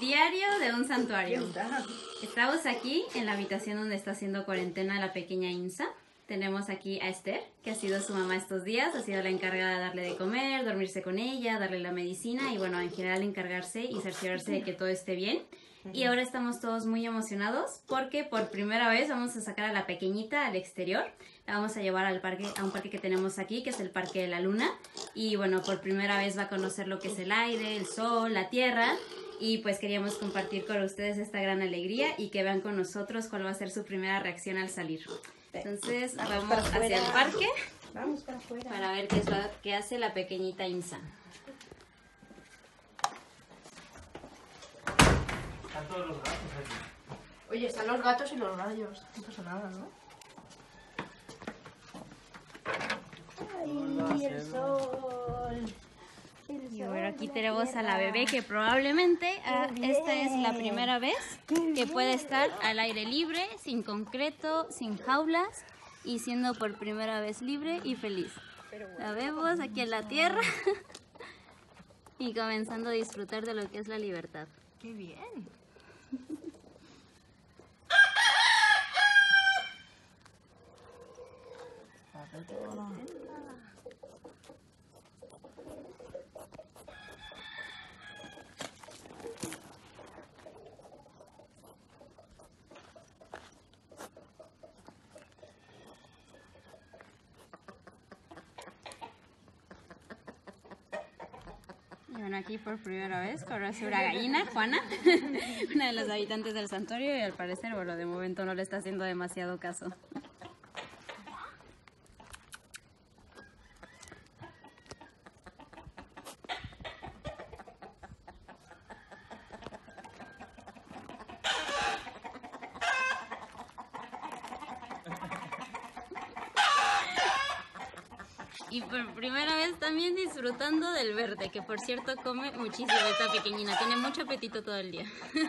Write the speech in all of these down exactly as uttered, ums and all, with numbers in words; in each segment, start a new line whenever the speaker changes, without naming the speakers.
Diario de un santuario. Estamos aquí en la habitación donde está haciendo cuarentena la pequeña Insa. Tenemos aquí a Esther, que ha sido su mamá estos días, ha sido la encargada de darle de comer, dormirse con ella, darle la medicina y bueno, en general encargarse y cerciorarse de que todo esté bien. Y ahora estamos todos muy emocionados porque por primera vez vamos a sacar a la pequeñita al exterior. La vamos a llevar al parque, a un parque que tenemos aquí, que es el Parque de la Luna. Y bueno, por primera vez va a conocer lo que es el aire, el sol, la tierra. Y pues queríamos compartir con ustedes esta gran alegría y que vean con nosotros cuál va a ser su primera reacción al salir. Entonces vamos, vamos hacia el parque
vamos para, afuera.
Para ver qué es lo que hace la pequeñita Insa.
Están todos los gatos aquí.
Oye, están los gatos y los gallos. No pasa nada, ¿no? Ay, el sol.
Y bueno, aquí tenemos a la bebé que probablemente ah, esta es la primera vez que puede estar al aire libre, sin concreto, sin jaulas y siendo por primera vez libre y feliz. La vemos aquí en la tierra y comenzando a disfrutar de lo que es la libertad.
¡Qué bien!
Y bueno, aquí por primera vez conoce una gallina, Juana, una de las habitantes del santuario y al parecer, bueno, de momento no le está haciendo demasiado caso. Y por primera vez también disfrutando del verde, que por cierto come muchísimo esta pequeñina, tiene mucho apetito todo el día.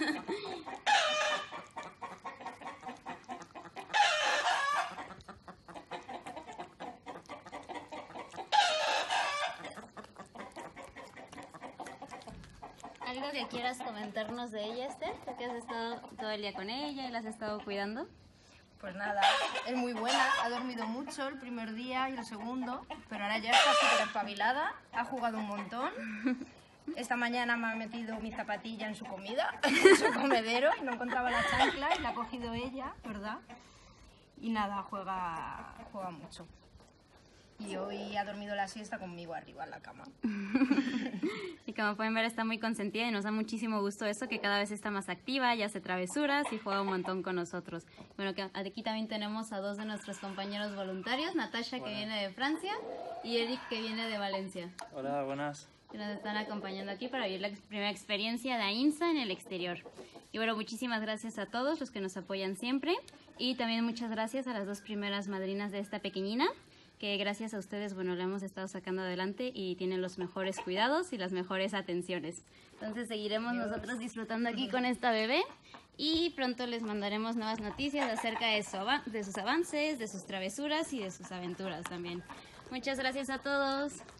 ¿Algo que quieras comentarnos de ella, Esther? ¿Tú que has estado todo el día con ella y la has estado cuidando?
Pues nada, es muy buena, ha dormido mucho el primer día y el segundo, pero ahora ya está súper espabilada, ha jugado un montón. Esta mañana me ha metido mi zapatilla en su comida, en su comedero, y no encontraba la chancla y la ha cogido ella, ¿verdad? Y nada, juega, juega mucho. Y hoy ha dormido la siesta conmigo arriba en la cama.
Y como pueden ver está muy consentida y nos da muchísimo gusto eso, que cada vez está más activa, ya hace travesuras y juega un montón con nosotros. Bueno, que aquí también tenemos a dos de nuestros compañeros voluntarios, Natasha que viene de Francia y Eric que viene de Valencia.
Hola, buenas.
Que nos están acompañando aquí para vivir la primera experiencia de Insa en el exterior. Y bueno, muchísimas gracias a todos los que nos apoyan siempre y también muchas gracias a las dos primeras madrinas de esta pequeñina, que gracias a ustedes, bueno, la hemos estado sacando adelante y tienen los mejores cuidados y las mejores atenciones. Entonces seguiremos nosotros disfrutando aquí con esta bebé y pronto les mandaremos nuevas noticias acerca de, su de sus avances, de sus travesuras y de sus aventuras también. Muchas gracias a todos.